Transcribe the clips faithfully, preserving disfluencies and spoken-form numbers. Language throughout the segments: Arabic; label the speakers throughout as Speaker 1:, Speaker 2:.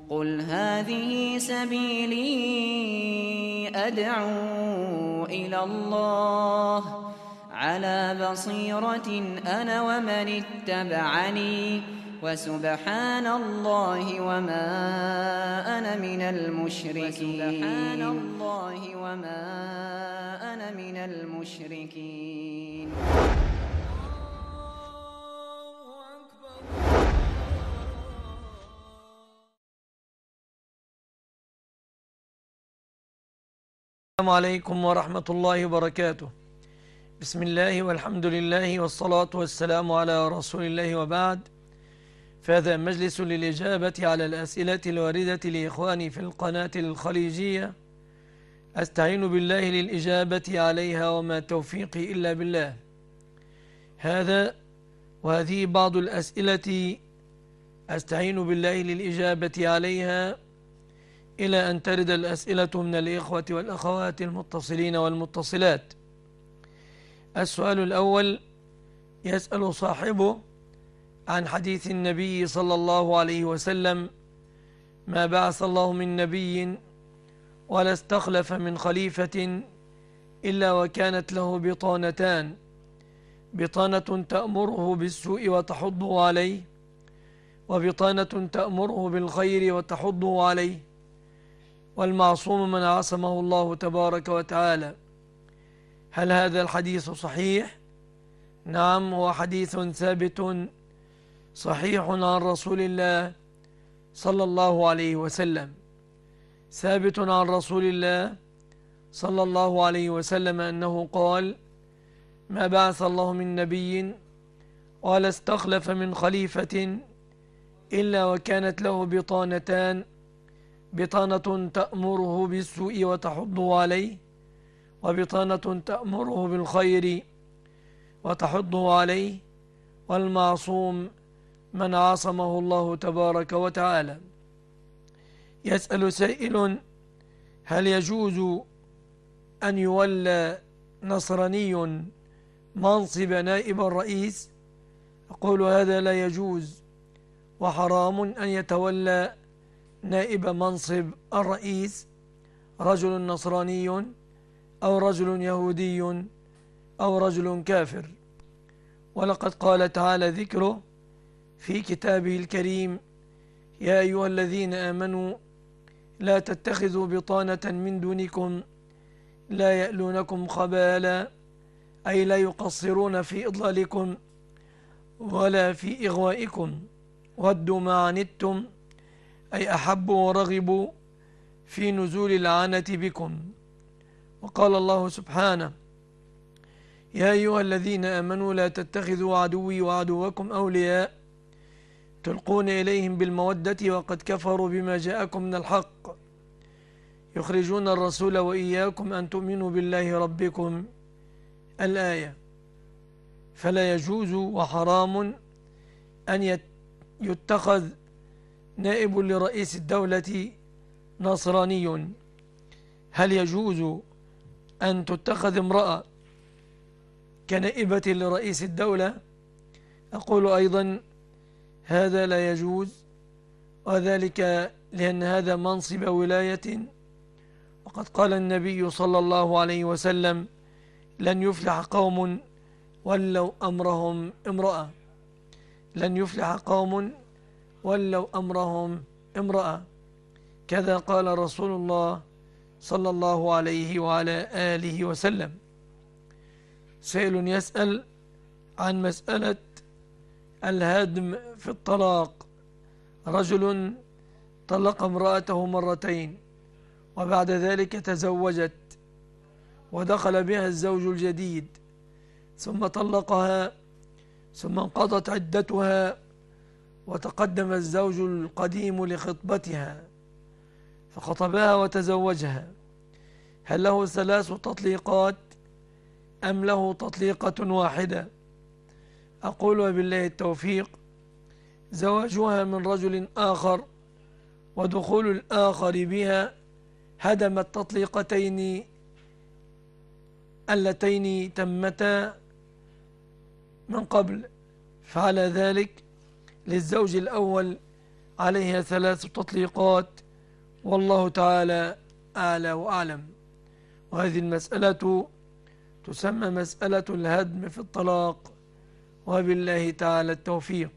Speaker 1: قل هذه سبيلي أدعو إلى الله على بصيرة أنا ومن اتبعني وسبحان الله وما أنا من المشركين وسبحان الله وما أنا من المشركين.
Speaker 2: السلام عليكم ورحمة الله وبركاته. بسم الله والحمد لله والصلاة والسلام على رسول الله، وبعد، فهذا مجلس للإجابة على الأسئلة الواردة لإخواني في القناة الخليجية، أستعين بالله للإجابة عليها وما توفيقي إلا بالله. هذا وهذه بعض الأسئلة أستعين بالله للإجابة عليها إلى أن ترد الأسئلة من الإخوة والأخوات المتصلين والمتصلات. السؤال الأول يسأل صاحبه عن حديث النبي صلى الله عليه وسلم: ما بعث الله من نبي ولا استخلف من خليفة إلا وكانت له بطانتان، بطانة تأمره بالسوء وتحضه عليه، وبطانة تأمره بالخير وتحضه عليه، والمعصوم من عصمه الله تبارك وتعالى. هل هذا الحديث صحيح؟ نعم، هو حديث ثابت صحيح عن رسول الله صلى الله عليه وسلم، ثابت عن رسول الله صلى الله عليه وسلم أنه قال: ما بعث الله من نبي ولا استخلف من خليفة إلا وكانت له بطانتان، بطانة تأمره بالسوء وتحضه عليه، وبطانة تأمره بالخير وتحضه عليه، والمعصوم من عصمه الله تبارك وتعالى. يسأل سائل: هل يجوز أن يولى نصراني منصب نائب الرئيس؟ أقول هذا لا يجوز، وحرام أن يتولى نائب منصب الرئيس رجل نصراني أو رجل يهودي أو رجل كافر. ولقد قال تعالى ذكره في كتابه الكريم: يا أيها الذين آمنوا لا تتخذوا بطانة من دونكم لا يألونكم خبالا، أي لا يقصرون في إضلالكم ولا في إغوائكم، ودوا ما عنتم، أي أحبوا ورغبوا في نزول العنة بكم. وقال الله سبحانه: يا أيها الذين آمنوا لا تتخذوا عدوي وعدوكم أولياء تلقون إليهم بالمودة وقد كفروا بما جاءكم من الحق يخرجون الرسول وإياكم أن تؤمنوا بالله ربكم، الآية. فلا يجوز وحرام أن يتخذ نائب لرئيس الدولة نصراني. هل يجوز أن تتخذ امرأة كنائبة لرئيس الدولة؟ أقول أيضا هذا لا يجوز، وذلك لأن هذا منصب ولاية، وقد قال النبي صلى الله عليه وسلم: لن يفلح قوم ولوا أمرهم امرأة، لن يفلح قوم ولوا أمرهم امرأة. كذا قال رسول الله صلى الله عليه وعلى آله وسلم. سائل يسأل عن مسألة الهدم في الطلاق: رجل طلق امرأته مرتين وبعد ذلك تزوجت ودخل بها الزوج الجديد، ثم طلقها، ثم انقضت عدتها وتقدم الزوج القديم لخطبتها فخطبها وتزوجها. هل له ثلاث تطليقات أم له تطليقة واحدة؟ أقول وبالله التوفيق: زواجها من رجل آخر ودخول الآخر بها هدم التطليقتين اللتين تمتا من قبل، فعلى ذلك للزوج الأول عليها ثلاث تطليقات، والله تعالى أعلى وأعلم. وهذه المسألة تسمى مسألة الهدم في الطلاق، وبالله تعالى التوفيق.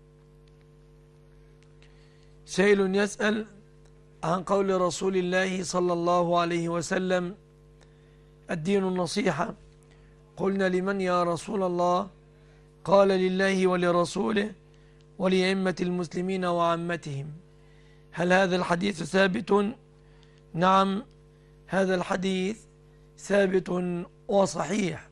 Speaker 2: سائل يسأل عن قول رسول الله صلى الله عليه وسلم: الدين النصيحة. قلنا: لمن يا رسول الله؟ قال: لله ولرسوله ولأئمة المسلمين وعامتهم. هل هذا الحديث ثابت؟ نعم، هذا الحديث ثابت وصحيح،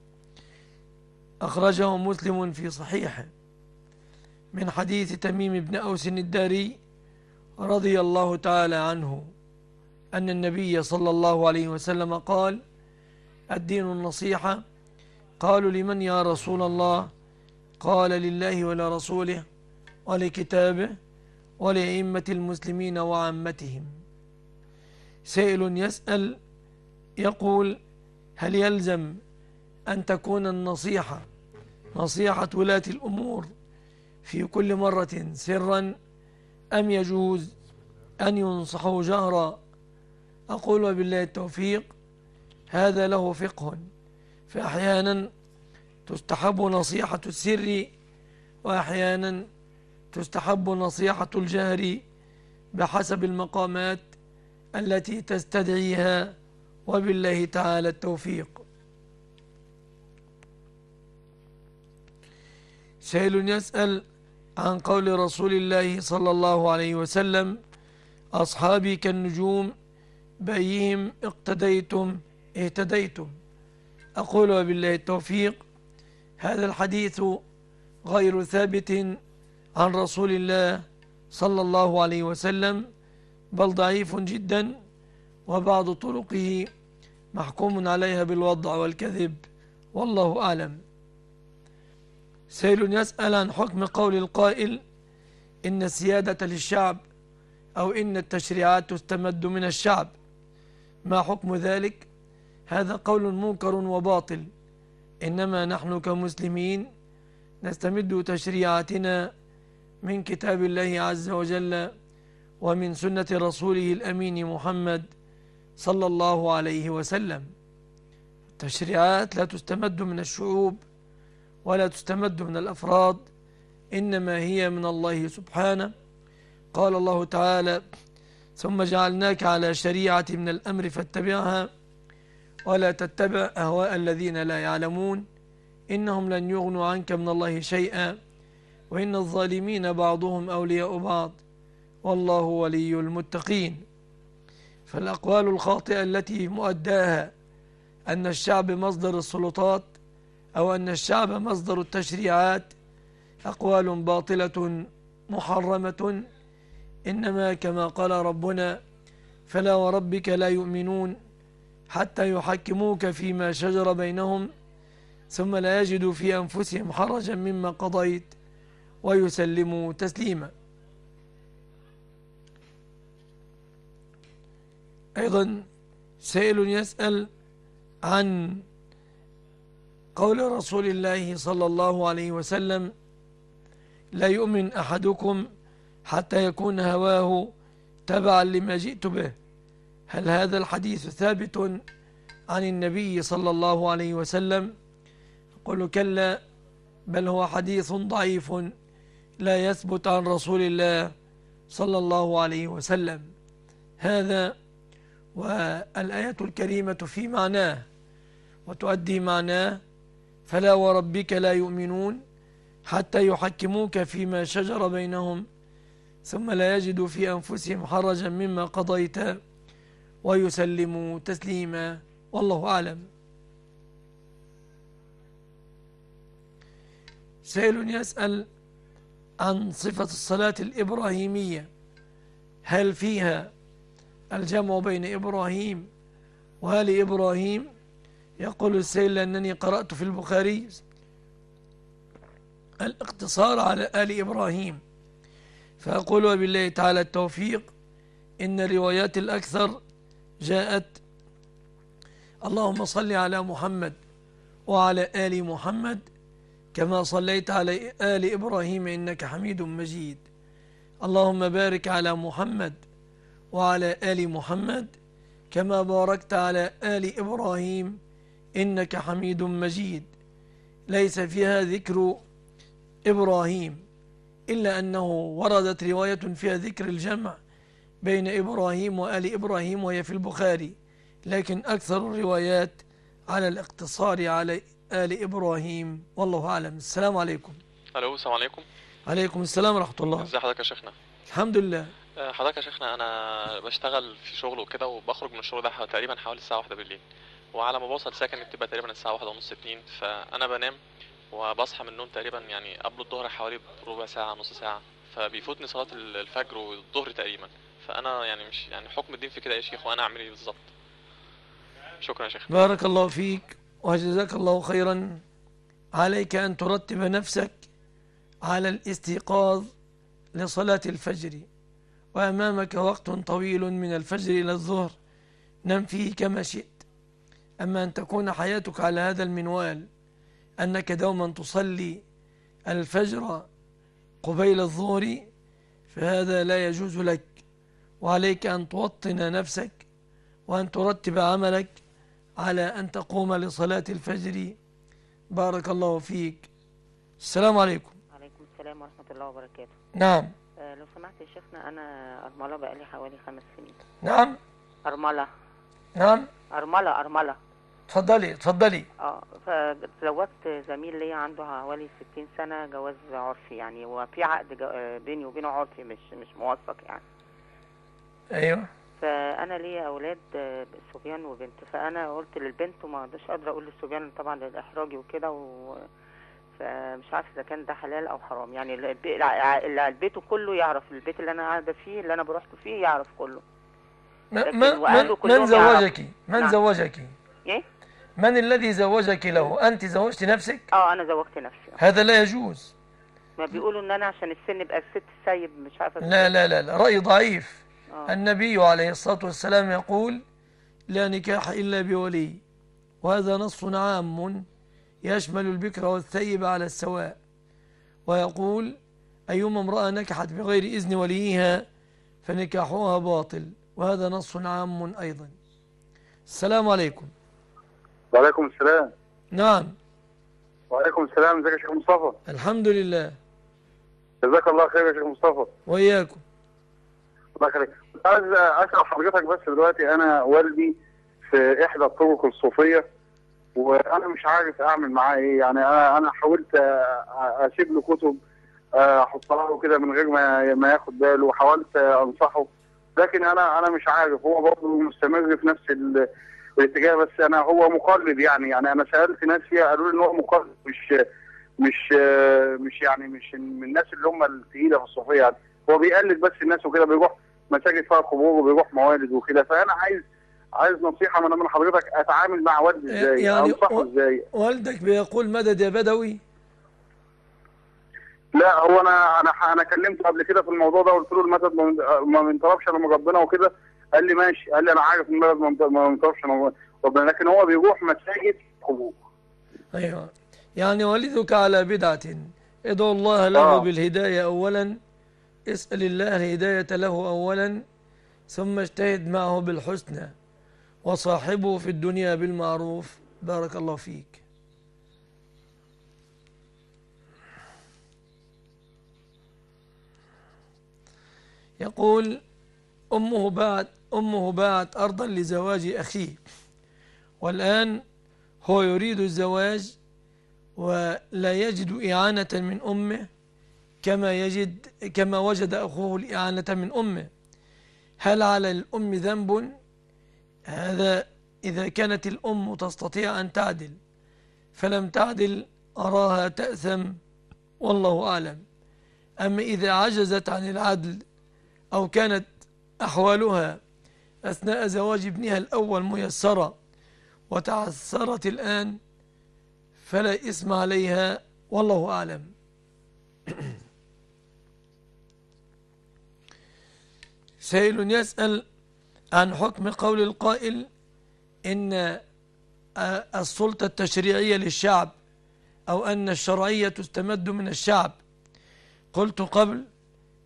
Speaker 2: أخرجه مسلم في صحيحه من حديث تميم بن أوس الداري رضي الله تعالى عنه أن النبي صلى الله عليه وسلم قال: الدين النصيحة. قالوا: لمن يا رسول الله؟ قال: لله ولرسوله ولكتابه ولأئمة المسلمين وعامتهم. سائل يسأل يقول: هل يلزم أن تكون النصيحة نصيحة ولاة الأمور في كل مرة سرا، أم يجوز أن ينصحوا جهرا؟ أقول: وبالله التوفيق، هذا له فقه، فأحيانا تستحب نصيحة السر، وأحيانا تستحب نصيحة الجهر بحسب المقامات التي تستدعيها، وبالله تعالى التوفيق. سائل يسأل عن قول رسول الله صلى الله عليه وسلم: أصحابي كالنجوم بأيهم اقتديتم اهتديتم. أقول: وبالله التوفيق، هذا الحديث غير ثابت عن رسول الله صلى الله عليه وسلم، بل ضعيف جدا، وبعض طرقه محكوم عليها بالوضع والكذب، والله أعلم. سائل يسأل عن حكم قول القائل: إن السيادة للشعب، أو إن التشريعات تستمد من الشعب. ما حكم ذلك؟ هذا قول منكر وباطل، إنما نحن كمسلمين نستمد تشريعاتنا من كتاب الله عز وجل ومن سنة رسوله الأمين محمد صلى الله عليه وسلم. التشريعات لا تستمد من الشعوب ولا تستمد من الأفراد، إنما هي من الله سبحانه. قال الله تعالى: ثم جعلناك على شريعة من الأمر فاتبعها ولا تتبع أهواء الذين لا يعلمون إنهم لن يغنوا عنك من الله شيئا وإن الظالمين بعضهم أولياء بعض والله ولي المتقين. فالأقوال الخاطئة التي مؤداها أن الشعب مصدر السلطات أو أن الشعب مصدر التشريعات أقوال باطلة محرمة، إنما كما قال ربنا: فلا وربك لا يؤمنون حتى يحكموك فيما شجر بينهم ثم لا يجدوا في أنفسهم حرجا مما قضيت ويسلموا تسليما. أيضا سائل يسأل عن قول رسول الله صلى الله عليه وسلم: لا يؤمن أحدكم حتى يكون هواه تبعا لما جئت به. هل هذا الحديث ثابت عن النبي صلى الله عليه وسلم؟ قل كلا، بل هو حديث ضعيف لا يثبت عن رسول الله صلى الله عليه وسلم. هذا والآية الكريمة في معناه وتؤدي معناه: فلا وربك لا يؤمنون حتى يحكموك فيما شجر بينهم ثم لا يجدوا في أنفسهم حرجا مما قضيت ويسلموا تسليما، والله أعلم. سائل يسأل عن صفة الصلاة الإبراهيمية: هل فيها الجمع بين إبراهيم وآل إبراهيم؟ يقول السائل: أنني قرأت في البخاري الاقتصار على آل إبراهيم، فأقول: وبالله تعالى التوفيق، إن الروايات الأكثر جاءت: اللهم صل على محمد وعلى آل محمد كما صليت على آل إبراهيم إنك حميد مجيد. اللهم بارك على محمد وعلى آل محمد كما باركت على آل إبراهيم إنك حميد مجيد. ليس فيها ذكر إبراهيم إلا أنه وردت رواية فيها ذكر الجمع بين إبراهيم وآل إبراهيم وهي في البخاري، لكن أكثر الروايات على الاقتصار على آل إبراهيم والله أعلم. السلام عليكم.
Speaker 3: الو السلام عليكم.
Speaker 2: عليكم السلام ورحمة الله.
Speaker 3: ازي حضرتك يا شيخنا؟
Speaker 2: الحمد لله.
Speaker 3: آه، حضرتك يا شيخنا انا بشتغل في شغل وكده، وبخرج من الشغل ده ح- تقريبا حوالي الساعه واحدة بالليل، وعلى ما بوصل سكني بتبقى تقريبا الساعه واحدة ونص اتنين، فانا بنام وبصحى من النوم تقريبا يعني قبل الظهر حوالي ربع ساعه نص ساعه، فبيفوتني صلاه ال- الفجر والظهر تقريبا. فانا يعني مش يعني حكم الدين في كده يا شيخ، وانا اعمل ايه بالظبط؟ شكرا يا شيخ.
Speaker 2: بارك الله فيك وجزاك الله خيرا. عليك أن ترتب نفسك على الاستيقاظ لصلاة الفجر، وأمامك وقت طويل من الفجر إلى الظهر نم فيه كما شئت. أما أن تكون حياتك على هذا المنوال أنك دوما تصلي الفجر قبيل الظهر فهذا لا يجوز لك، وعليك أن توطن نفسك وأن ترتب عملك على أن تقوم لصلاة الفجر. بارك الله فيك. السلام عليكم.
Speaker 4: عليكم السلام ورحمة الله وبركاته.
Speaker 2: نعم.
Speaker 4: آه لو سمحت يا شيخنا، أنا أرملة بقالي حوالي خمس سنين.
Speaker 2: نعم.
Speaker 4: أرملة.
Speaker 2: نعم.
Speaker 4: أرملة أرملة.
Speaker 2: اتفضلي اتفضلي.
Speaker 4: اه فتزوجت زميل ليا عنده حوالي ستين سنة، جواز عرفي يعني، وفي عقد جو- آه، بيني وبينه عرفي، مش مش موثق يعني.
Speaker 2: ايوه.
Speaker 4: فأنا ليا أولاد آه، صبيان وبنت، فأنا قلت للبنت وما قدرتش قادرة أقول للصبيان طبعا للإحراج وكده، و فمش عارفه اذا كان ده حلال او حرام يعني. الب- الع- اللي البيت كله يعرف، البيت اللي انا قاعده فيه اللي انا بروح فيه يعرف كله.
Speaker 2: من,
Speaker 4: لكن
Speaker 2: من,
Speaker 4: وأهله
Speaker 2: من
Speaker 4: كلهم
Speaker 2: زوجك؟
Speaker 4: يعرفوا.
Speaker 2: من
Speaker 4: نعم.
Speaker 2: زوجك؟
Speaker 4: ايه؟
Speaker 2: من الذي زوجك له؟ أنت زوجت نفسك؟
Speaker 4: اه انا زوجت نفسي.
Speaker 2: هذا لا يجوز.
Speaker 4: ما بيقولوا ان انا عشان السن بقى الست سايب، مش عارفه.
Speaker 2: لا لا لا, لا. رأي ضعيف.
Speaker 4: آه.
Speaker 2: النبي عليه الصلاة والسلام يقول لا نكاح إلا بولي، وهذا نص عام يشمل البكر والثيب على السواء، ويقول أيما امرأة نكحت بغير إذن وليها فنكاحها باطل، وهذا نص عام أيضا. السلام عليكم.
Speaker 5: وعليكم السلام.
Speaker 2: نعم.
Speaker 5: وعليكم السلام. ازيك يا شيخ مصطفى؟
Speaker 2: الحمد لله.
Speaker 5: جزاك الله خير يا شيخ مصطفى.
Speaker 2: وإياكم.
Speaker 5: الله يخليك. كنت عايز اسال حضرتك بس دلوقتي، انا والدي في احدى الطرق الصوفيه وانا مش عارف اعمل معاه ايه يعني. انا انا حاولت اسيب له كتب احطها له كده من غير ما ما ياخد باله، وحاولت انصحه، لكن انا انا مش عارف. هو برضه مستمر في نفس ال الاتجاه، بس انا هو مقلد يعني. يعني انا سالت ناس فيها قالوا لي ان هو مقلد، مش مش مش يعني مش من الناس اللي هم الثقيله في الصوفيه يعني. هو بيقلد بس الناس وكده، بيروح مساجد فيها قبور وبيروح موالد وكده. فانا عايز عايز نصيحه من من حضرتك، اتعامل مع والدي ازاي؟
Speaker 2: يعني
Speaker 5: انصحه ازاي؟
Speaker 2: والدك بيقول مدد يا بدوي؟
Speaker 5: لا، هو انا انا انا كلمته قبل كده في الموضوع ده، قلت له المدد ما بينطلبش الا من ربنا وكده. قال لي ماشي، قال لي انا عارف ان المدد ما بينطلبش الا من ربنا، لكن هو بيروح مساجد قبور.
Speaker 2: ايوه، يعني والدك على بدعة. ادعو الله له
Speaker 5: آه.
Speaker 2: بالهداية اولا، اسأل الله الهداية له اولا، ثم اجتهد معه بالحسنى، وصاحبه في الدنيا بالمعروف. بارك الله فيك. يقول أمه باعت أمه باعت أرضا لزواج أخيه، والآن هو يريد الزواج ولا يجد إعانة من أمه كما يجد كما وجد أخوه الإعانة من أمه. هل على الأم ذنب؟ هذا إذا كانت الأم تستطيع أن تعدل، فلم تعدل أراها تأثم، والله أعلم. أما إذا عجزت عن العدل أو كانت أحوالها أثناء زواج ابنها الأول ميسرة وتعثرت الآن فلا إثم عليها، والله أعلم. سائل يسأل عن حكم قول القائل إن السلطة التشريعية للشعب، أو أن الشرعية تستمد من الشعب. قلت قبل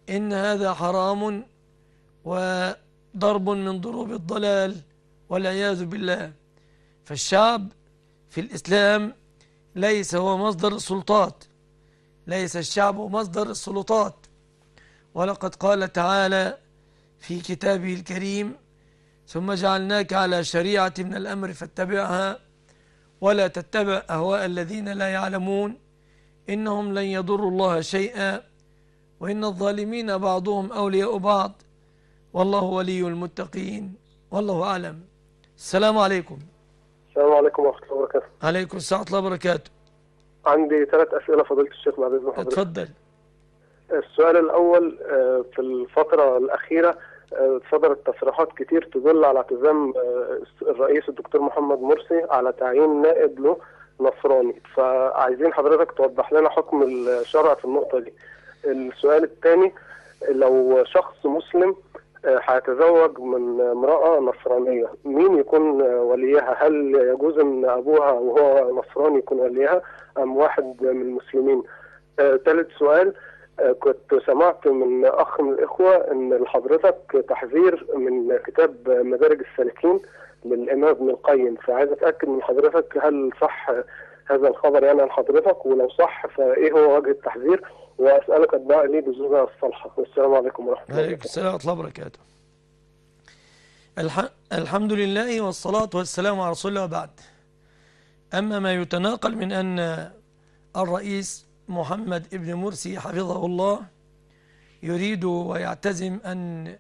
Speaker 2: إن هذا حرام وضرب من ضروب الضلال والعياذ بالله. فالشعب في الإسلام ليس هو مصدر السلطات، ليس الشعب مصدر السلطات. ولقد قال تعالى في كتابه الكريم: ثم جعلناك على شريعة من الأمر فاتبعها ولا تتبع أهواء الذين لا يعلمون إنهم لن يضروا الله شيئا وإن الظالمين بعضهم أولياء بعض والله ولي المتقين والله أعلم. السلام عليكم.
Speaker 6: السلام عليكم ورحمة الله وبركاته.
Speaker 2: عليكم السلام ورحمة الله وبركاته.
Speaker 6: عندي ثلاث أسئلة فضيلة الشيخ بعد إذن حضرتك.
Speaker 2: اتفضل.
Speaker 6: السؤال الأول، في الفترة الأخيرة صدرت تصريحات كتير تدل على اعتزام الرئيس الدكتور محمد مرسي على تعيين نائب له نصراني، فعايزين حضرتك توضح لنا حكم الشرع في النقطة دي. السؤال الثاني، لو شخص مسلم هيتزوج من امرأة نصرانية، مين يكون وليها؟ هل يجوز ان ابوها وهو نصراني يكون وليها ام واحد من المسلمين؟ ثالث آه سؤال، آه كنت سمعت من اخ من الاخوة ان لحضرتك تحذير من كتاب مدارج السالكين للامام ابن القيم، فعايز اتاكد من حضرتك هل صح هذا الخبر يعني عن حضرتك، ولو صح فايه هو وجه التحذير؟ واسالك الدعاء لي بالزوجة الصالحة. والسلام عليكم ورحمة الله وبركاته.
Speaker 2: عليكم السلام ورحمة الله وبركاته. الح... الحمد لله والصلاة والسلام على رسول الله وبعد. أما ما يتناقل من أن الرئيس محمد ابن مرسي حفظه الله يريد ويعتزم أن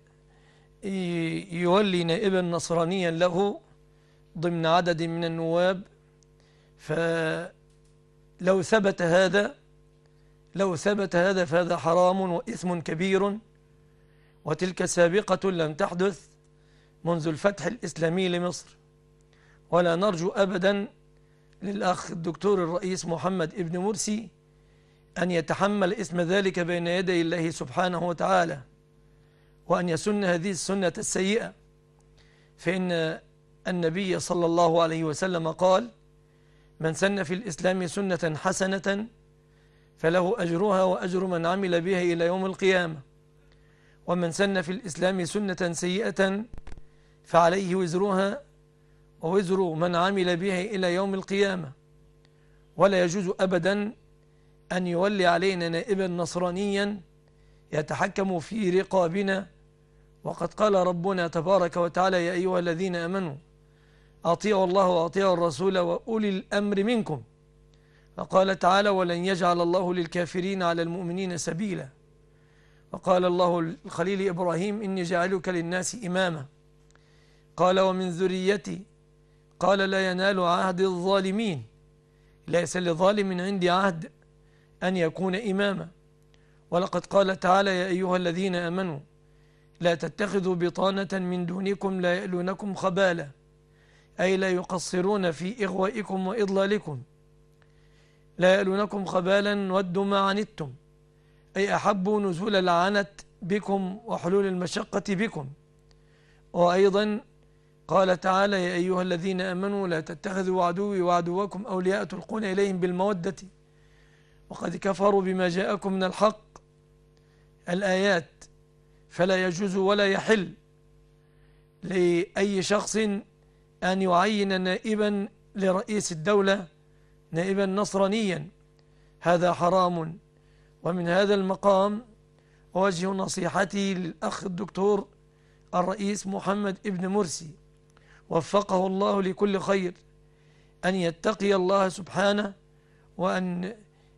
Speaker 2: يولي نائبا نصرانيا له ضمن عدد من النواب، فلو ثبت هذا لو ثبت هذا فهذا حرام وإثم كبير، وتلك سابقة لم تحدث منذ الفتح الإسلامي لمصر. ولا نرجو أبدا للأخ الدكتور الرئيس محمد ابن مرسي أن يتحمل اسم ذلك بين يدي الله سبحانه وتعالى، وأن يسن هذه السنة السيئة، فإن النبي صلى الله عليه وسلم قال: من سن في الإسلام سنة حسنة فله أجرها وأجر من عمل بها إلى يوم القيامة، ومن سن في الإسلام سنة سيئة فعليه وزرها ووزر من عمل بها إلى يوم القيامة. ولا يجوز أبدا أن يولي علينا نائبا نصرانيا يتحكم في رقابنا، وقد قال ربنا تبارك وتعالى: يا أيها الذين آمنوا أطيعوا الله وأطيعوا الرسول وأولي الأمر منكم. وقال تعالى: ولن يجعل الله للكافرين على المؤمنين سبيلا. وقال الله الخليل إبراهيم: إني جعلك للناس إماما. قال: ومن ذريتي. قال: لا ينال عهد الظالمين، ليس لظالم عندي عهد أن يكون إماما. ولقد قال تعالى: يا أيها الذين آمنوا لا تتخذوا بطانة من دونكم لا يألونكم خبالا، أي لا يقصرون في إغوائكم وإضلالكم. لا يألونكم خبالا ودوا ما عنتم، أي أحبوا نزول العنت بكم وحلول المشقة بكم. وأيضا قال تعالى: يا أيها الذين آمنوا لا تتخذوا عدوي وعدوكم أولياء تلقون إليهم بالمودة وقد كفروا بما جاءكم من الحق. الآيات. فلا يجوز ولا يحل لأي شخص أن يعين نائبا لرئيس الدولة نائبا نصرانيا، هذا حرام. ومن هذا المقام أوجه نصيحتي للأخ الدكتور الرئيس محمد ابن مرسي وفقه الله لكل خير، أن يتقي الله سبحانه، وأن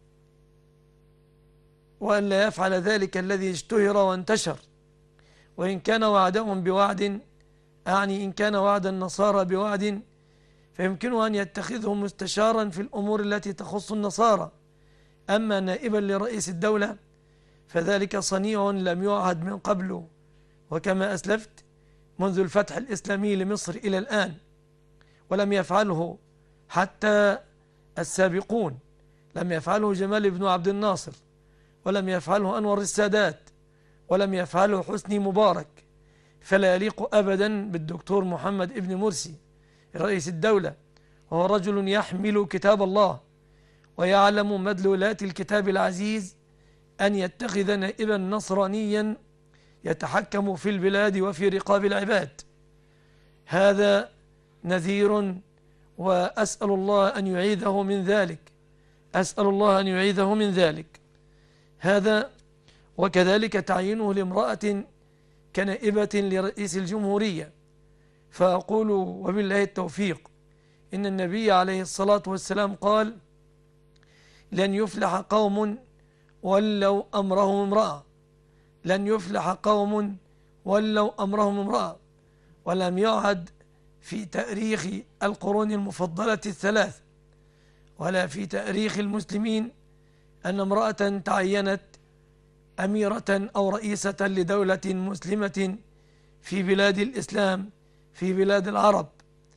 Speaker 2: وأن لا يفعل ذلك الذي اشتهر وانتشر. وإن كان وعدهم بوعد، أعني إن كان وعد النصارى بوعد، فيمكنه أن يتخذه مستشارا في الأمور التي تخص النصارى. أما نائبا لرئيس الدولة فذلك صنيع لم يعهد من قبل، وكما أسلفت منذ الفتح الإسلامي لمصر إلى الآن، ولم يفعله حتى السابقون. لم يفعله جمال بن عبد الناصر، ولم يفعله أنور السادات، ولم يفعله حسني مبارك. فلا يليق أبدا بالدكتور محمد ابن مرسي رئيس الدولة، وهو رجل يحمل كتاب الله ويعلم مدلولات الكتاب العزيز أن يتخذ نائبا نصرانيا يتحكم في البلاد وفي رقاب العباد. هذا نذير، وأسأل الله أن يعيذه من ذلك، أسأل الله أن يعيذه من ذلك. هذا وكذلك تعيينه لامرأة كنائبة لرئيس الجمهورية. فأقول وبالله التوفيق، إن النبي عليه الصلاة والسلام قال: لن يفلح قوم ولوا أمرهم امرأة، لن يفلح قوم ولوا أمرهم امرأة. ولم يعد في تاريخ القرون المفضلة الثلاث ولا في تاريخ المسلمين أن امرأة تعينت أميرة أو رئيسة لدولة مسلمة في بلاد الإسلام، في بلاد العرب.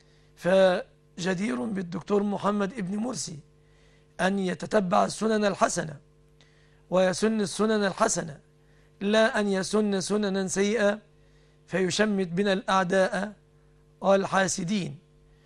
Speaker 2: فجدير بالدكتور محمد ابن مرسي أن يتتبع السنن الحسنة ويسن السنن الحسنة، لا أن يسن سننا سيئة فيشمت بنا الأعداء والحاسدين.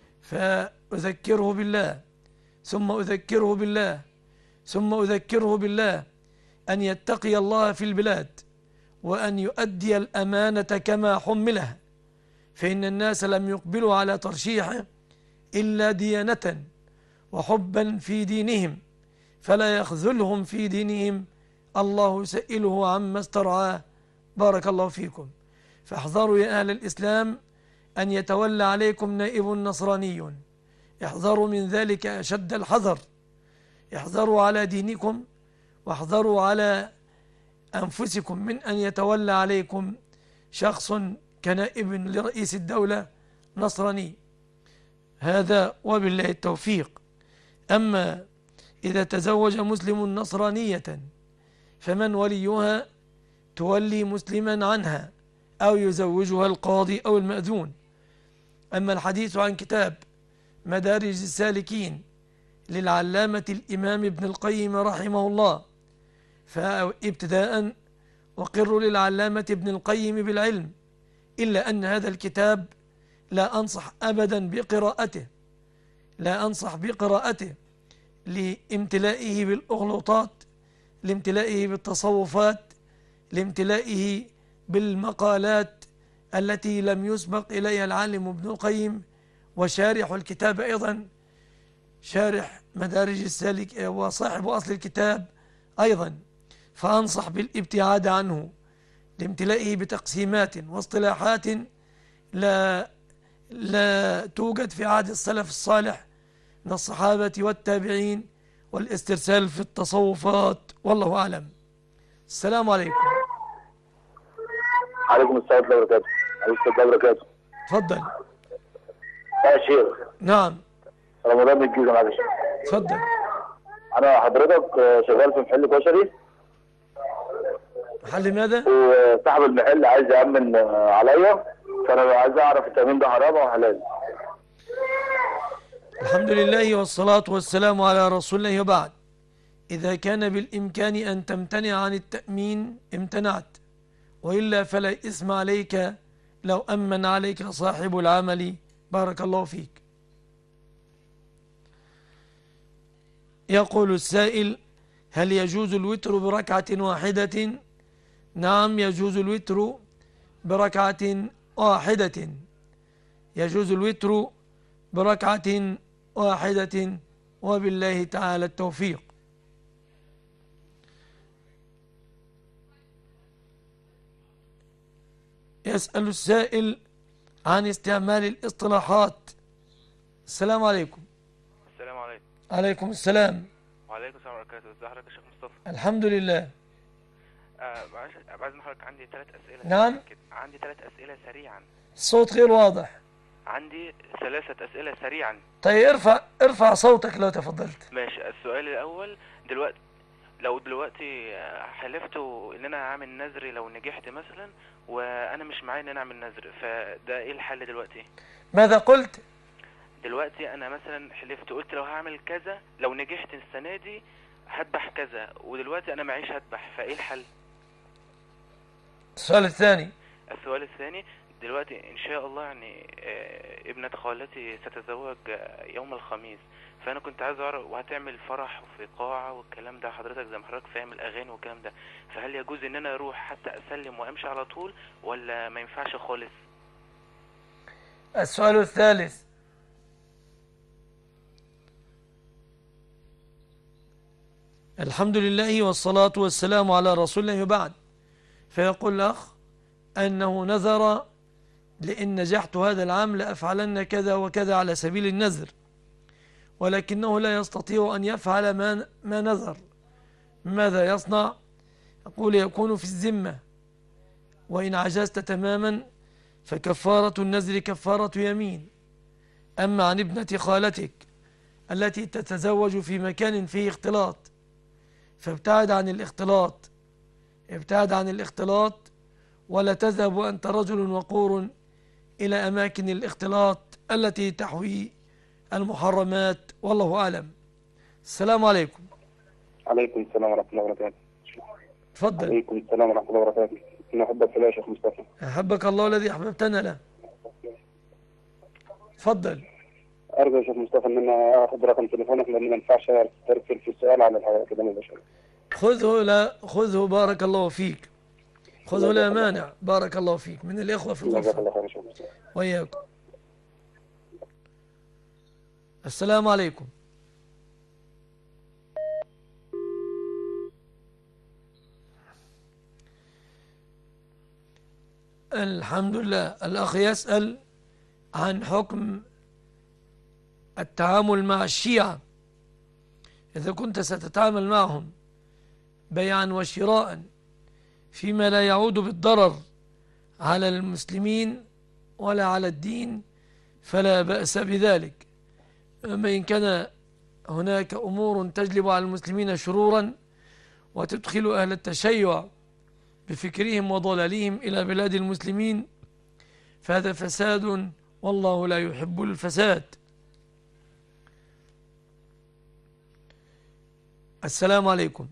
Speaker 2: فأذكره بالله ثم أذكره بالله ثم أذكره بالله أن يتقي الله في البلاد، وأن يؤدي الأمانة كما حملها، فإن الناس لم يقبلوا على ترشيحه إلا ديانة وحبا في دينهم، فلا يخذلهم في دينهم، الله يسئله عما استرعاه. بارك الله فيكم. فاحذروا يا أهل الإسلام أن يتولى عليكم نائب نصراني، احذروا من ذلك أشد الحذر، احذروا على دينكم واحذروا على أنفسكم من أن يتولى عليكم شخص كنائب لرئيس الدولة نصراني. هذا وبالله التوفيق. أما إذا تزوج مسلم نصرانية فمن وليها تولي مسلما عنها أو يزوجها القاضي أو المأذون. أما الحديث عن كتاب مدارج السالكين للعلامة الإمام ابن القيم رحمه الله، فابتداء وقر للعلامة ابن القيم بالعلم، إلا أن هذا الكتاب لا أنصح أبدا بقراءته، لا أنصح بقراءته لامتلائه بالأغلوطات، لامتلائه بالتصوفات، لامتلائه بالمقالات التي لم يسبق إليها العالم ابن القيم. وشارح الكتاب أيضا شارح مدارج السالك وصاحب أصل الكتاب أيضا، فأنصح بالابتعاد عنه لامتلائه بتقسيمات واصطلاحات لا لا توجد في عهد السلف الصالح من الصحابة والتابعين، والاسترسال في التصوفات. والله أعلم. السلام عليكم.
Speaker 7: عليكم السلام ورحمة الله وبركاته. عليكم السلام وبركاته.
Speaker 2: تفضل.
Speaker 7: يا شيخ.
Speaker 2: نعم.
Speaker 7: رمضان من الجيزة معلش.
Speaker 2: تفضل.
Speaker 7: أنا حضرتك شغال في محل كشري.
Speaker 2: محل ماذا؟
Speaker 7: وصاحب المحل عايز يأمن عليا، فأنا عايز أعرف التأمين ده حرام أو حلال.
Speaker 2: الحمد لله والصلاة والسلام على رسول الله. وبعد، إذا كان بالإمكان أن تمتنع عن التأمين امتنعت، وإلا فلا إثم عليك لو أمن عليك صاحب العمل. بارك الله فيك. يقول السائل: هل يجوز الوتر بركعة واحدة؟ نعم، يجوز الوتر بركعة واحدة، يجوز الوتر بركعة واحدة، وبالله تعالى التوفيق. يسأل السائل عن استعمال الاصطلاحات. السلام عليكم.
Speaker 8: السلام عليكم.
Speaker 2: عليكم السلام.
Speaker 8: وعليكم السلام ورحمة الله وبركاته. ازي حضرتك يا شيخ مصطفى؟
Speaker 2: الحمد لله.
Speaker 8: آه معلش بعد حضرتك عندي ثلاث أسئلة.
Speaker 2: نعم.
Speaker 8: كده. عندي ثلاث أسئلة سريعا.
Speaker 2: الصوت غير واضح.
Speaker 8: عندي ثلاثة أسئلة سريعا.
Speaker 2: طيب ارفع ارفع صوتك لو تفضلت.
Speaker 8: ماشي. السؤال الأول، دلوقتي لو دلوقتي حلفت ان انا هعمل نذر لو نجحت مثلا، وانا مش معايا ان انا اعمل نذر، فده ايه الحل دلوقتي؟
Speaker 2: ماذا قلت؟
Speaker 8: دلوقتي انا مثلا حلفت قلت لو هعمل كذا لو نجحت السنة دي هذبح كذا، ودلوقتي انا معيش هذبح، فايه الحل؟
Speaker 2: السؤال الثاني.
Speaker 8: السؤال الثاني، دلوقتي ان شاء الله يعني آه، ابنة خالتي ستتزوج آه، يوم الخميس، فانا كنت عايز اعرف، وهتعمل فرح في قاعة والكلام ده، حضرتك زي ما حضرتك فاهم الاغاني والكلام ده، فهل يجوز ان انا اروح حتى اسلم وامشي على طول ولا ما ينفعش خالص؟
Speaker 2: السؤال الثالث: الحمد لله والصلاة والسلام على رسول الله بعد. فيقول الأخ أنه نذر لإن نجحت هذا العام لأفعلن كذا وكذا على سبيل النذر، ولكنه لا يستطيع أن يفعل ما, ما نذر. ماذا يصنع؟ يقول: يكون في الذمة، وإن عجزت تماما فكفارة النذر كفارة يمين. أما عن ابنة خالتك التي تتزوج في مكان فيه اختلاط، فابتعد عن الاختلاط، ابتعد عن الاختلاط، ولا تذهب وأنت رجل وقور إلى أماكن الاختلاط التي تحوي المحرمات، والله أعلم. السلام عليكم.
Speaker 9: عليكم السلام ورحمة الله وبركاته.
Speaker 2: تفضل.
Speaker 9: عليكم السلام ورحمة الله وبركاته. أنا أحبك في الله يا شيخ مصطفى.
Speaker 2: أحبك الله الذي أحببتنا له. تفضل.
Speaker 9: أرجو يا شيخ مصطفى إن أنا آخذ رقم تليفونك، لأن ما ينفعش ترسل في السؤال على الهواء كده مباشرة.
Speaker 2: خذه، لا خذه، بارك الله فيك. خذه لا مانع، بارك الله فيك، من الإخوة في الغرفة. وإياكم. السلام عليكم. الحمد لله. الأخ يسأل عن حكم التعامل مع الشيعة. إذا كنت ستتعامل معهم بيعا وشراء فيما لا يعود بالضرر على المسلمين ولا على الدين فلا بأس بذلك. أما إن كان هناك أمور تجلب على المسلمين شرورا وتدخل أهل التشيع بفكرهم وضلالهم إلى بلاد المسلمين فهذا فساد، والله لا يحب الفساد. السلام عليكم.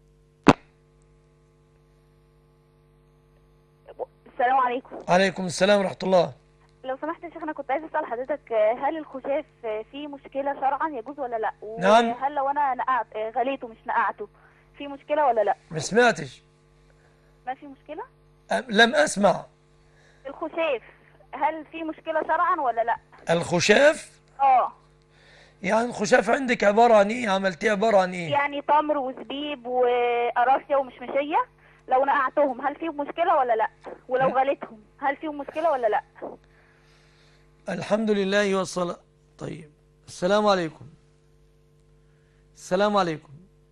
Speaker 10: السلام عليكم.
Speaker 2: عليكم السلام ورحمة الله.
Speaker 10: لو سمحت يا شيخ، انا كنت عايز اسال حضرتك، هل الخشاف فيه مشكله شرعا يجوز ولا لا؟
Speaker 2: نعم.
Speaker 10: وهل لو انا نقعت غليته مش نقعته في مشكله ولا لا؟
Speaker 2: ما سمعتش.
Speaker 10: ما في مشكله؟
Speaker 2: لم أسمع.
Speaker 10: الخشاف هل في مشكله شرعا ولا لا؟
Speaker 2: الخشاف؟
Speaker 10: اه
Speaker 2: يعني الخشاف عندك عبارة عن ايه؟ عملتيه عبارة عن ايه؟
Speaker 10: يعني تمر وزبيب وقراصية ومشمشية، لو نقعتهم هل فيهم مشكلة ولا لا؟ ولو غليتهم هل فيهم مشكلة ولا لا؟
Speaker 2: الحمد لله والصلاة. طيب، السلام عليكم. السلام عليكم.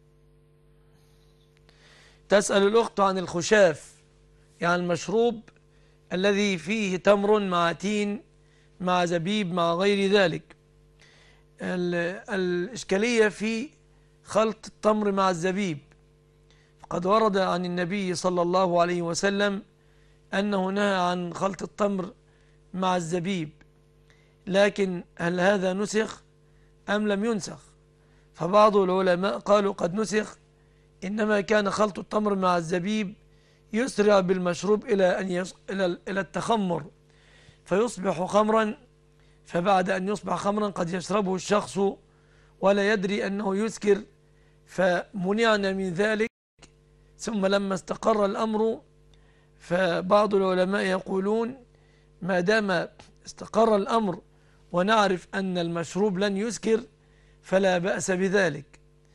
Speaker 2: تسأل الأخت عن الخشاف، يعني المشروب الذي فيه تمر مع تين مع زبيب مع غير ذلك. الإشكالية في خلط التمر مع الزبيب. قد ورد عن النبي صلى الله عليه وسلم أنه نهى عن خلط التمر مع الزبيب، لكن هل هذا نسخ أم لم ينسخ؟ فبعض العلماء قالوا قد نسخ، إنما كان خلط التمر مع الزبيب يسرع بالمشروب إلى أن يص... إلى إلى التخمر فيصبح خمرا، فبعد أن يصبح خمرا قد يشربه الشخص ولا يدري أنه يسكر، فمنعنا من ذلك. ثم لما استقر الأمر فبعض العلماء يقولون ما دام استقر الأمر ونعرف أن المشروب لن يسكر فلا بأس بذلك.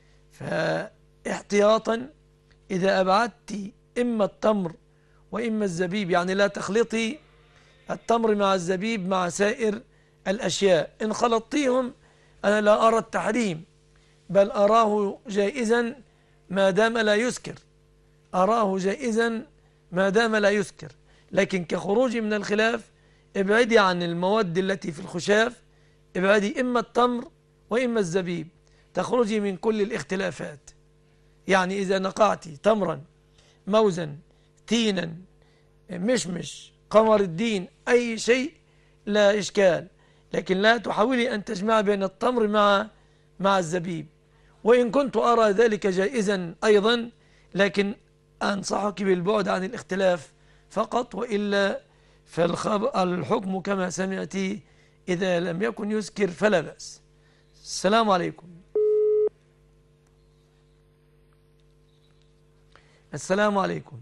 Speaker 2: فاحتياطا إذا أبعدت إما التمر وإما الزبيب، يعني لا تخلطي التمر مع الزبيب مع سائر الأشياء. إن خلطتيهم أنا لا أرى التحريم، بل أراه جائزا ما دام لا يسكر، أراه جائزا ما دام لا يسكر. لكن كخروج من الخلاف ابعدي عن المواد التي في الخشاف، ابعدي إما التمر وإما الزبيب، تخرجي من كل الاختلافات. يعني إذا نقعت تمرا موزا تينا مشمش قمر الدين أي شيء لا إشكال، لكن لا تحاولي أن تجمع بين التمر مع مع الزبيب. وإن كنت أرى ذلك جائزا أيضا، لكن أنصحك بالبعد عن الاختلاف فقط، وإلا فالحكم كما سمعت إذا لم يكن يسكر فلا بأس. السلام عليكم. السلام عليكم.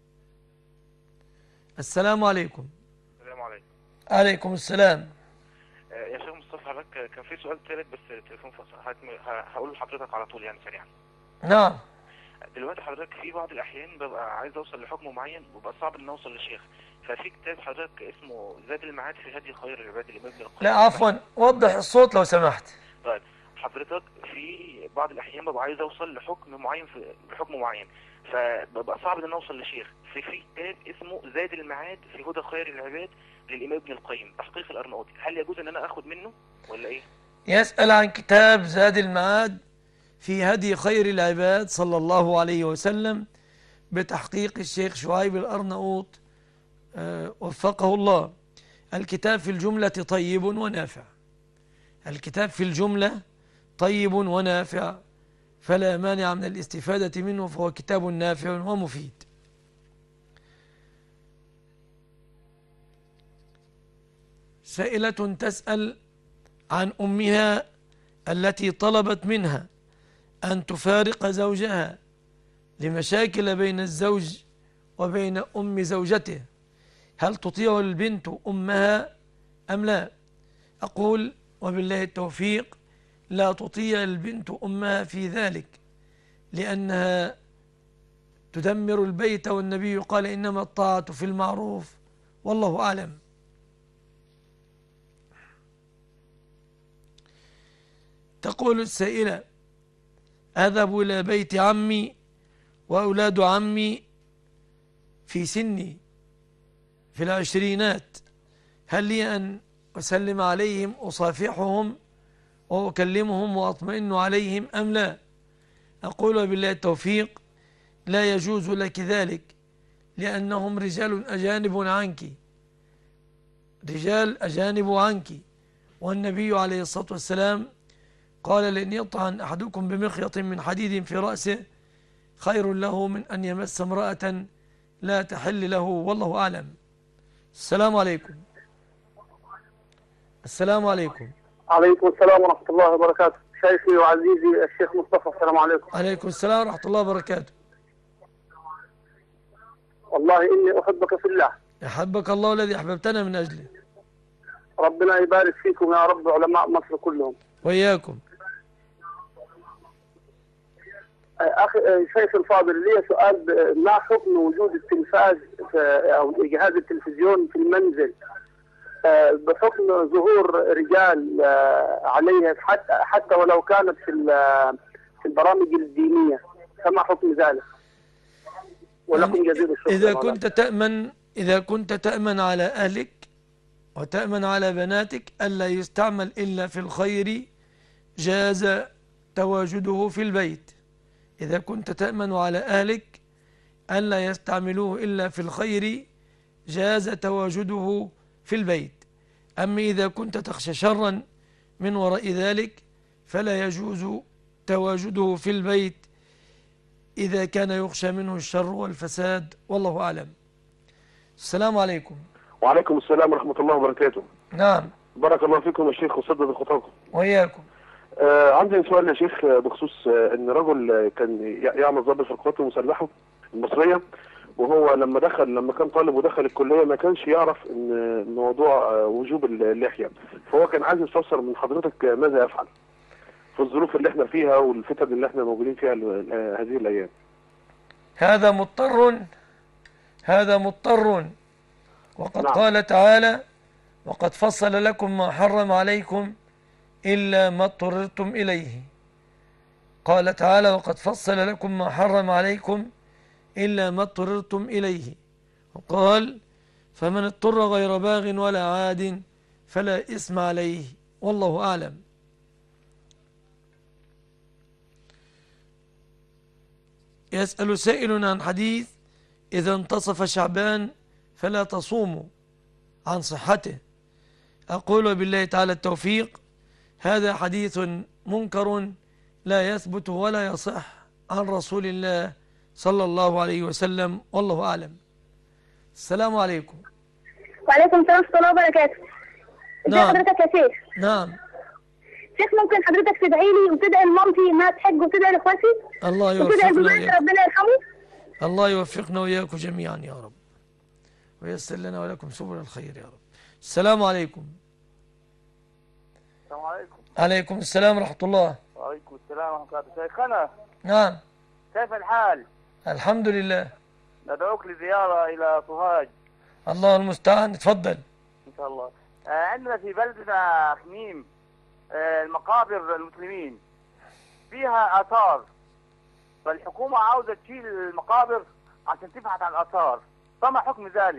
Speaker 2: السلام عليكم.
Speaker 11: السلام عليكم.
Speaker 2: عليكم السلام.
Speaker 11: يا شيخ مصطفى، حضرتك كان في سؤال ثالث بس التليفون فصل، هقول لحضرتك على طول يعني سريعا.
Speaker 2: نعم.
Speaker 11: دلوقتي حضرتك في بعض الأحيان ببقى عايز أوصل لحكم معين وببقى صعب إن أوصل للشيخ، ففي كتاب حضرتك اسمه زاد المعاد في هدي خير العباد لابن القيم.
Speaker 2: لا عفوا، وضح الصوت لو سمحت.
Speaker 11: طيب حضرتك في بعض الأحيان ببقى عايز أوصل لحكم معين في لحكم معين، فببقى صعب إن أوصل للشيخ. في في كتاب اسمه زاد المعاد في هدى خير العباد للإمام ابن القيم تحقيق الأرناؤوطي، هل يجوز إن أنا آخد منه ولا إيه؟
Speaker 2: يسأل عن كتاب زاد المعاد في هدي خير العباد صلى الله عليه وسلم بتحقيق الشيخ شعيب الأرناؤوط أه وفقه الله. الكتاب في الجملة طيب ونافع، الكتاب في الجملة طيب ونافع، فلا مانع من الاستفادة منه، فهو كتاب نافع ومفيد. سائلة تسأل عن أمها التي طلبت منها أن تفارق زوجها لمشاكل بين الزوج وبين أم زوجته، هل تطيع البنت أمها أم لا؟ أقول وبالله التوفيق لا تطيع البنت أمها في ذلك، لأنها تدمر البيت، والنبي قال إنما الطاعة في المعروف، والله أعلم. تقول السائلة: أذهب إلى بيت عمي وأولاد عمي في سني في العشرينات، هل لي أن أسلم عليهم أصافحهم وأكلمهم وأطمئن عليهم أم لا؟ أقول بالله التوفيق لا يجوز لك ذلك، لأنهم رجال أجانب عنك، رجال أجانب عنك، والنبي عليه الصلاة والسلام قال: لأن يطعن أحدكم بمخيط من حديد في رأسه خير له من أن يمس امرأة لا تحل له، والله أعلم. السلام عليكم. السلام عليكم.
Speaker 12: عليكم السلام ورحمة الله وبركاته. شيخي وعزيزي الشيخ مصطفى، السلام عليكم.
Speaker 2: عليكم السلام ورحمة الله وبركاته.
Speaker 12: والله إني أحبك في الله.
Speaker 2: يحبك الله الذي أحببتنا من أجله.
Speaker 12: ربنا يبارك فيكم يا رب، علماء مصر كلهم.
Speaker 2: وإياكم.
Speaker 12: أخي شيخ الفاضل، لي سؤال: ما حكم وجود التلفاز أو جهاز التلفزيون في المنزل بحكم ظهور رجال عليها، حتى حتى ولو كانت في في البرامج الدينية، فما حكم ذلك؟ ولكم جزيل الشكر.
Speaker 2: إذا كنت تأمن إذا كنت تأمن على أهلك وتأمن على بناتك ألا يستعمل إلا في الخير، جاز تواجده في البيت. إذا كنت تأمن على أهلك ألا يستعملوه إلا في الخير، جاز تواجده في البيت. أما إذا كنت تخشى شرا من وراء ذلك فلا يجوز تواجده في البيت إذا كان يخشى منه الشر والفساد، والله أعلم. السلام عليكم.
Speaker 13: وعليكم السلام ورحمة الله وبركاته.
Speaker 2: نعم.
Speaker 13: بارك الله فيكم يا شيخ وسدد خطاكم.
Speaker 2: وإياكم.
Speaker 13: آه عندي سؤال يا شيخ بخصوص آه ان رجل كان يعمل ضابط في القوات المسلحة المصرية، وهو لما دخل لما كان طالب ودخل الكلية ما كانش يعرف ان موضوع آه وجوب اللحية، فهو كان عايز يستفسر من حضرتك ماذا يفعل في الظروف اللي احنا فيها والفتن اللي احنا موجودين فيها هذه الأيام.
Speaker 2: هذا مضطر هذا مضطر وقد نعم. قال تعالى: وقد فصل لكم ما حرم عليكم إلا ما اضطررتم إليه. قال تعالى: وقد فصل لكم ما حرم عليكم إلا ما اضطررتم إليه. وقال: فمن اضطر غير باغ ولا عاد فلا إثم عليه، والله أعلم. يسأل سائل عن حديث: إذا انتصف شعبان فلا تصوموا، عن صحته. أقول بالله تعالى التوفيق هذا حديث منكر لا يثبت ولا يصح عن رسول الله صلى الله عليه وسلم، والله أعلم. السلام عليكم.
Speaker 14: وعليكم السلام ورحمة الله وبركاته. ازي
Speaker 2: نعم.
Speaker 14: حضرتك يا شيخ؟
Speaker 2: نعم.
Speaker 14: شيخ ممكن حضرتك تدعي لي وتدعي لمامتي انها تحج وتدعي لاخواتي؟
Speaker 2: الله
Speaker 14: وتدعي
Speaker 2: يوفقنا
Speaker 14: لجوزي
Speaker 2: وإياكم.
Speaker 14: ربنا يرحمه؟
Speaker 2: الله يوفقنا وإياكم جميعا يا رب، ويسر لنا ولكم سبل الخير يا رب. السلام عليكم.
Speaker 15: السلام عليكم.
Speaker 2: عليكم السلام ورحمة الله.
Speaker 15: وعليكم السلام ورحمة الله. شيخنا
Speaker 2: نعم.
Speaker 15: كيف الحال؟
Speaker 2: الحمد لله.
Speaker 15: ندعوك لزيارة إلى سوهاج.
Speaker 2: الله المستعان، اتفضل.
Speaker 15: إن شاء الله. آه عندنا في بلدنا خميم آه المقابر المسلمين فيها آثار، فالحكومة عاوزة تشيل المقابر عشان تبحث عن الآثار، فما حكم ذلك؟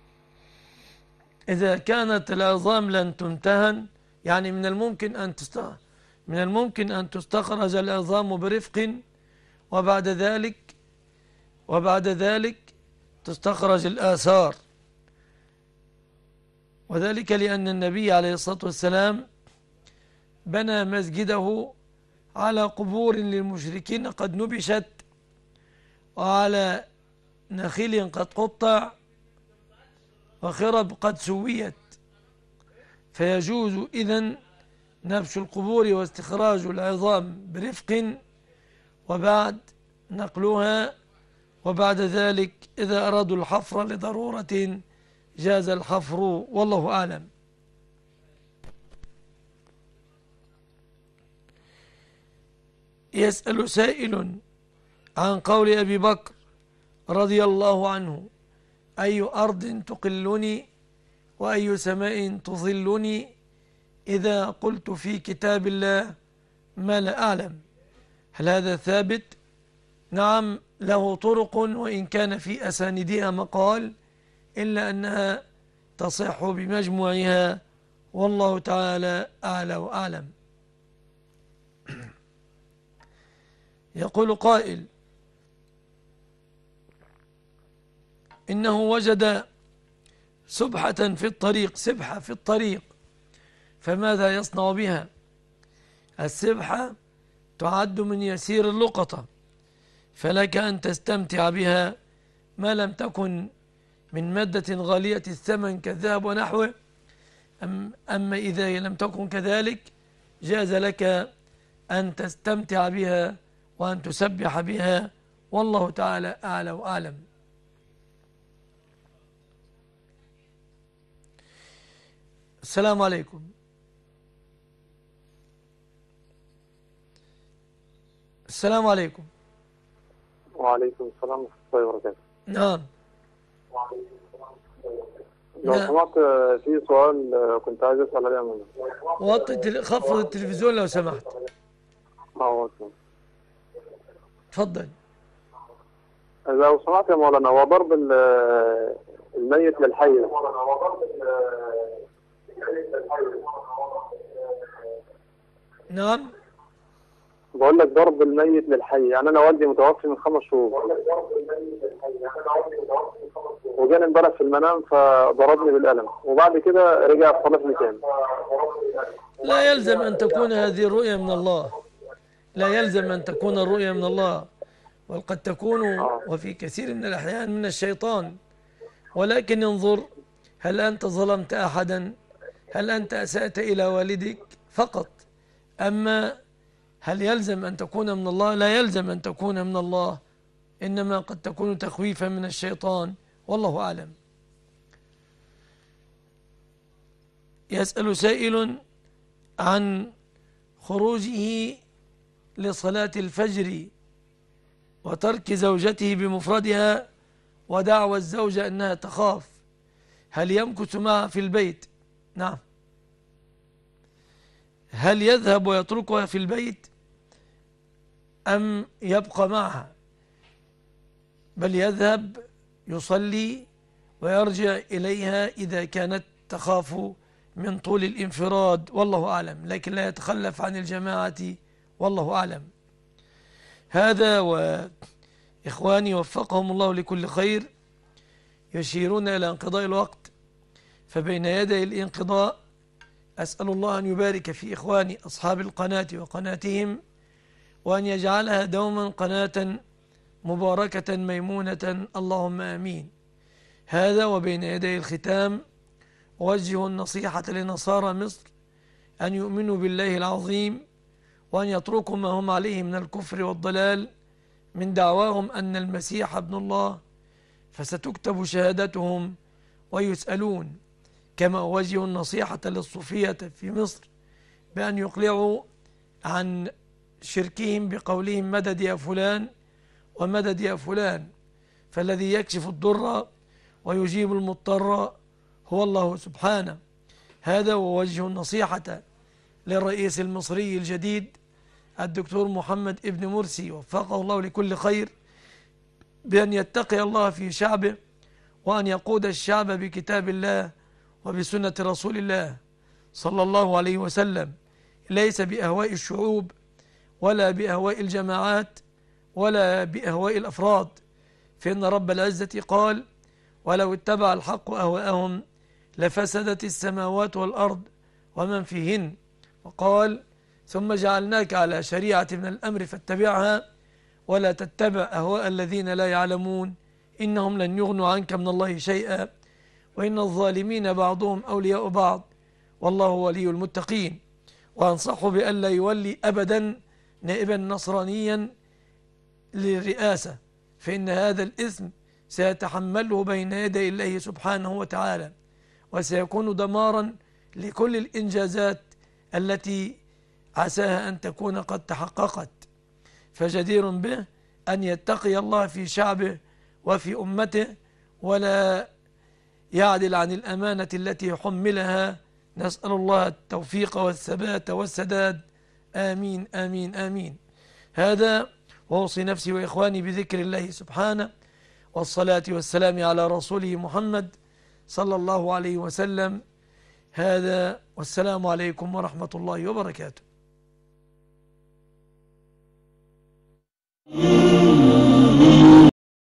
Speaker 2: إذا كانت العظام لن تمتهن، يعني من الممكن أن تست... من الممكن أن تستخرج العظام برفق، وبعد ذلك وبعد ذلك تستخرج الآثار، وذلك لأن النبي عليه الصلاة والسلام بنى مسجده على قبور للمشركين قد نبشت، وعلى نخيل قد قطع، وخرب قد سويت، فيجوز إذن نبش القبور واستخراج العظام برفق، وبعد نقلها، وبعد ذلك إذا أرادوا الحفر لضرورة جاز الحفر، والله أعلم. يسأل سائل عن قول أبي بكر رضي الله عنه: أي أرض تقلني وأي سماء تظلني إذا قلت في كتاب الله ما لا أعلم؟ هل هذا ثابت؟ نعم، له طرق، وإن كان في أساندها مقال، إلا أنها تصح بمجموعها، والله تعالى أعلى وأعلم. يقول قائل: إنه وجد سبحة في الطريق، سبحة في الطريق، فماذا يصنع بها؟ السبحة تعد من يسير اللقطة، فلك أن تستمتع بها ما لم تكن من مادة غالية الثمن كالذهب ونحوه. أم أما إذا لم تكن كذلك جاز لك أن تستمتع بها وأن تسبح بها، والله تعالى أعلى وأعلم. السلام عليكم. السلام عليكم.
Speaker 6: وعليكم السلام ورحمة الله وبركاته.
Speaker 2: نعم.
Speaker 6: لو سمحت في سؤال كنت عايز اسال عليه منك.
Speaker 2: وطي خفض التلفزيون لو سمحت.
Speaker 6: اه
Speaker 2: اتفضل.
Speaker 6: لو سمحت يا مولانا، هو ضرب الميت للحي
Speaker 2: نعم.
Speaker 6: بقول لك ضرب الميت للحي، يعني انا والدي متوفي من خمس شهور وجاني امبارح في المنام فضربني بالقلم، وبعد كده رجع صلحني تاني.
Speaker 2: لا يلزم أن تكون هذه الرؤية من الله، لا يلزم أن تكون الرؤية من الله، وقد تكون وفي كثير من الأحيان من الشيطان. ولكن انظر، هل أنت ظلمت أحدا؟ هل أنت أسأت إلى والدك فقط؟ أما هل يلزم أن تكون من الله؟ لا يلزم أن تكون من الله، إنما قد تكون تخويفا من الشيطان، والله أعلم. يسأل سائل عن خروجه لصلاة الفجر وترك زوجته بمفردها ودعوى الزوجة أنها تخاف، هل يمكث معها في البيت؟ نعم. هل يذهب ويتركها في البيت أم يبقى معها؟ بل يذهب يصلي ويرجع إليها إذا كانت تخاف من طول الانفراد، والله أعلم، لكن لا يتخلف عن الجماعة، والله أعلم. هذا وإخواني وفقهم الله لكل خير يشيرون إلى انقضاء الوقت، فبين يدي الانقضاء أسأل الله أن يبارك في إخواني أصحاب القناة وقناتهم، وأن يجعلها دوما قناة مباركة ميمونة، اللهم آمين. هذا وبين يدي الختام أوجه النصيحة لنصارى مصر أن يؤمنوا بالله العظيم وأن يتركوا ما هم عليه من الكفر والضلال من دعواهم أن المسيح ابن الله، فستكتب شهادتهم ويسألون. كما أوجه النصيحة للصوفية في مصر بأن يقلعوا عن شركهم بقولهم مدد يا فلان ومدد يا فلان، فالذي يكشف الضر ويجيب المضطر هو الله سبحانه. هذا ووجه النصيحة للرئيس المصري الجديد الدكتور محمد ابن مرسي وفقه الله لكل خير بأن يتقي الله في شعبه وأن يقود الشعب بكتاب الله وبسنة رسول الله صلى الله عليه وسلم، ليس بأهواء الشعوب ولا بأهواء الجماعات ولا بأهواء الأفراد، فإن رب العزة قال: ولو اتبع الحق أهواءهم لفسدت السماوات والأرض ومن فيهن، وقال: ثم جعلناك على شريعة من الأمر فاتبعها ولا تتبع أهواء الذين لا يعلمون إنهم لن يغنوا عنك من الله شيئا وإن الظالمين بعضهم أولياء بعض والله ولي المتقين. وأنصحه بأن لا يولي أبدا نائبا نصرانيا للرئاسة، فإن هذا الإثم سيتحمله بين يدي الله سبحانه وتعالى، وسيكون دمارا لكل الإنجازات التي عساها أن تكون قد تحققت. فجدير به أن يتقي الله في شعبه وفي أمته ولا يعدل عن الأمانة التي حملها. نسأل الله التوفيق والثبات والسداد، آمين آمين آمين. هذا وأوصي نفسي وإخواني بذكر الله سبحانه والصلاة والسلام على رسوله محمد صلى الله عليه وسلم. هذا والسلام عليكم ورحمة الله وبركاته.